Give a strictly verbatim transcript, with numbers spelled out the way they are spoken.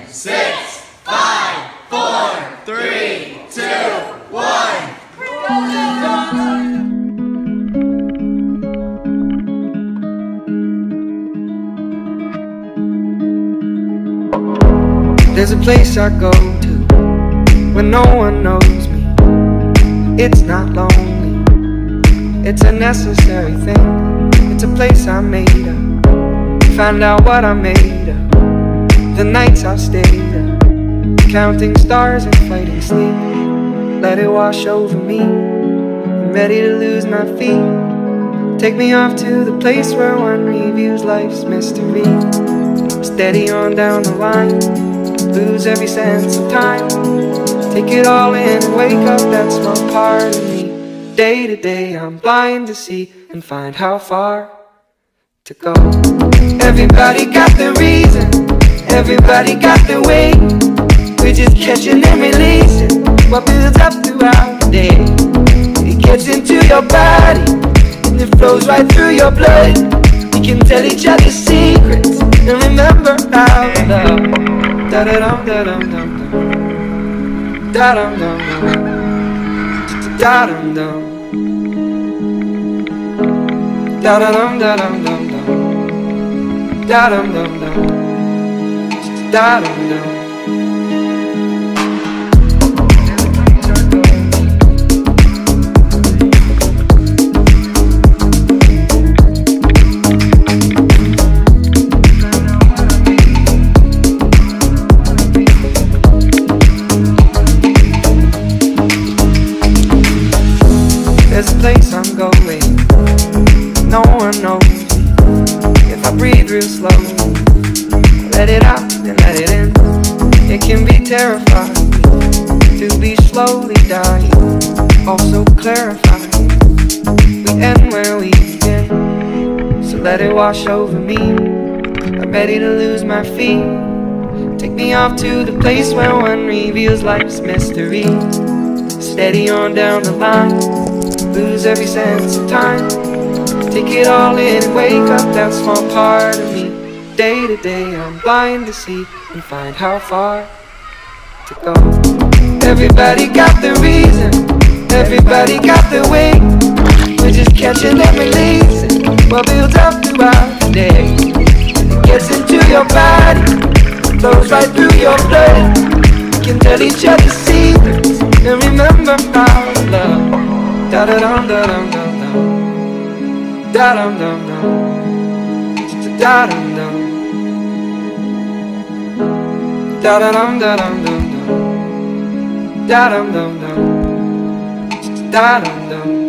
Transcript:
six, five, four, three, two, one. There's a place I go to when no one knows me. It's not lonely, it's a necessary thing. It's a place I made up, find out what I made of. The nights I've stayed up, counting stars and fighting sleep. Let it wash over me, I'm ready to lose my feet. Take me off to the place where one reviews life's mystery. Steady on down the line, lose every sense of time. Take it all in and wake up that small part of me. Day to day I'm blind to see and find how far to go. Everybody got their reason, everybody got their way. We're just catching and releasing what builds up throughout the day. It gets into your body and it flows right through your blood. We can tell each other secrets and remember our love. Da da dum da dum dum dum, da dum dum dum, da dum dum, da da dum da dum dum dum, da dum dum dum, da dum dum. There's a place I'm going, no one knows me. If I breathe real slow, let it out and let it in. It can be terrifying to be slowly dying, also clarifying. We end where we begin, so let it wash over me. I'm ready to lose my feet. Take me off to the place where one reveals life's mystery. Steady on down the line, lose every sense of time. Take it all in and wake up that small part of me. Day to day I'm blind to see and find how far to go. Everybody got their reason, everybody got their way. We're just catching and releasing what builds up throughout the day. It gets into your body, flows right through your blood. We can tell each other secrets and remember our love. Da da dum da dum dum dum, da dum dum dum, da dum dum, da da dum da dum dum dum, da dum dum dum, da dum dum.